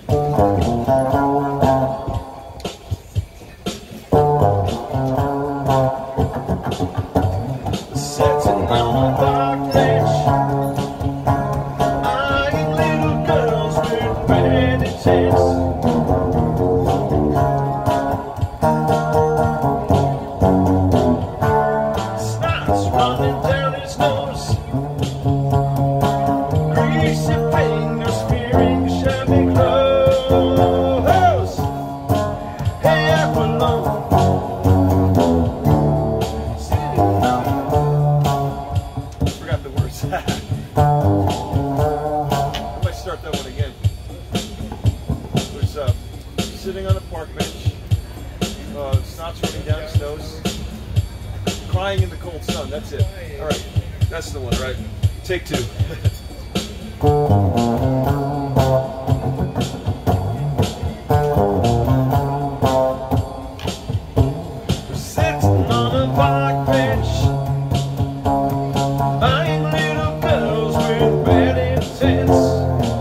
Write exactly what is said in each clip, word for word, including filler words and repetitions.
Sitting on a park bench, uh, snot's running down his nose, crying in the cold sun. That's it. All right, that's the one, right? Take two. Sitting on a park bench, eyeing little girls with bad intents.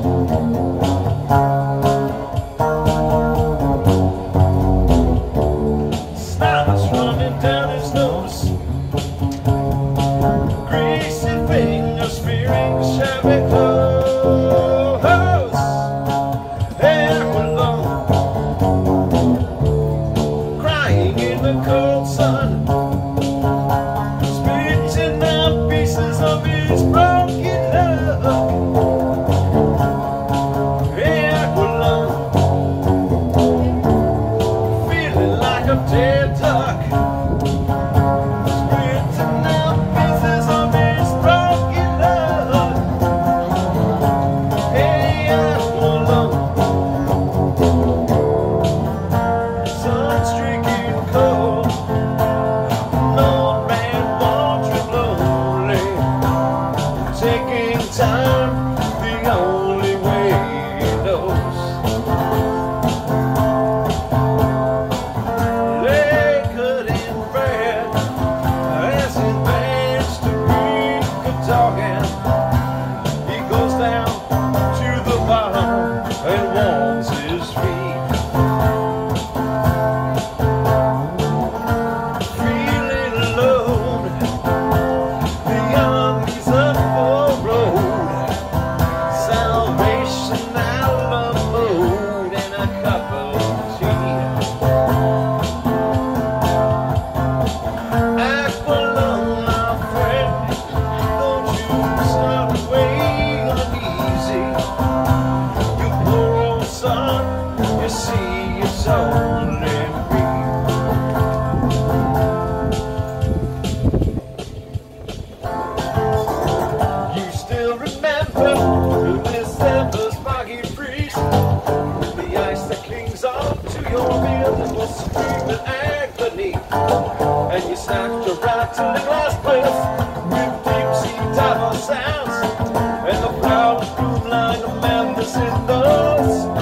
And you snapped your right to the glass place with deep sea tidal sounds, and the flowers bloom like a madness in the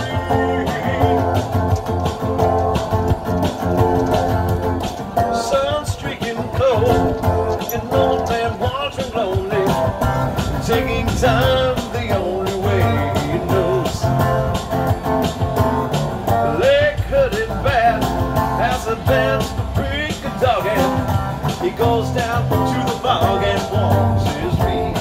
spring. Sun streaking cold, an old man wandering lonely, taking time the only way he knows. Leg hurting bad as a dance. Dog and he goes down to the bog and warms his feet.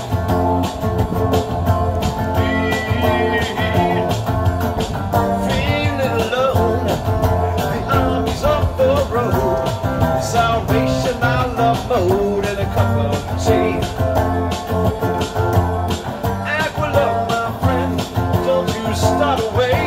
Feeling alone, the army's off the road. Salvation, I love mode, and a cup of tea. Aqualung, my friend, don't you start away.